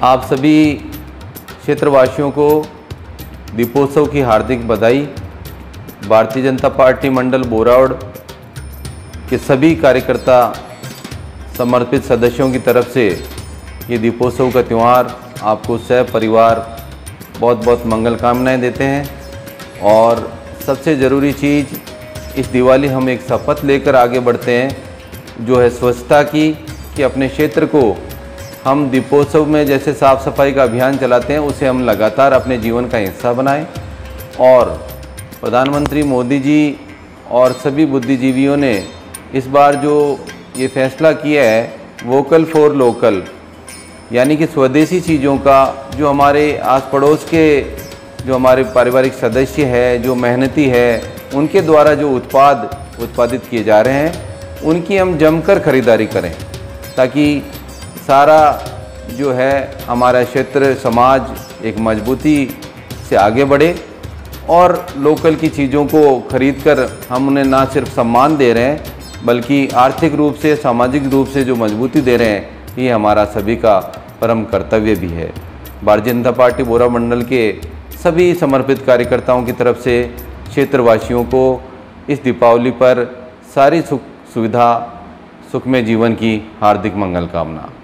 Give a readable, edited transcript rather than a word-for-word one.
आप सभी क्षेत्रवासियों को दीपोत्सव की हार्दिक बधाई। भारतीय जनता पार्टी मंडल बोरावड़ के सभी कार्यकर्ता समर्पित सदस्यों की तरफ से ये दीपोत्सव का त्यौहार आपको सह परिवार बहुत बहुत मंगल कामनाएं देते हैं। और सबसे ज़रूरी चीज़, इस दिवाली हम एक शपथ लेकर आगे बढ़ते हैं जो है स्वच्छता की, कि अपने क्षेत्र को हम दीपोत्सव में जैसे साफ़ सफाई का अभियान चलाते हैं उसे हम लगातार अपने जीवन का हिस्सा बनाएं। और प्रधानमंत्री मोदी जी और सभी बुद्धिजीवियों ने इस बार जो ये फैसला किया है वोकल फॉर लोकल, यानी कि स्वदेशी चीज़ों का, जो हमारे आस पड़ोस के जो हमारे पारिवारिक सदस्य है, जो मेहनती है, उनके द्वारा जो उत्पादित किए जा रहे हैं उनकी हम जमकर खरीदारी करें, ताकि सारा जो है हमारा क्षेत्र समाज एक मजबूती से आगे बढ़े। और लोकल की चीज़ों को खरीदकर हम उन्हें ना सिर्फ सम्मान दे रहे हैं बल्कि आर्थिक रूप से, सामाजिक रूप से जो मजबूती दे रहे हैं, ये हमारा सभी का परम कर्तव्य भी है। भारतीय जनता पार्टी बोरावड़ मंडल के सभी समर्पित कार्यकर्ताओं की तरफ से क्षेत्रवासियों को इस दीपावली पर सारी सुख सुविधा, सुखमय जीवन की हार्दिक मंगल कामना।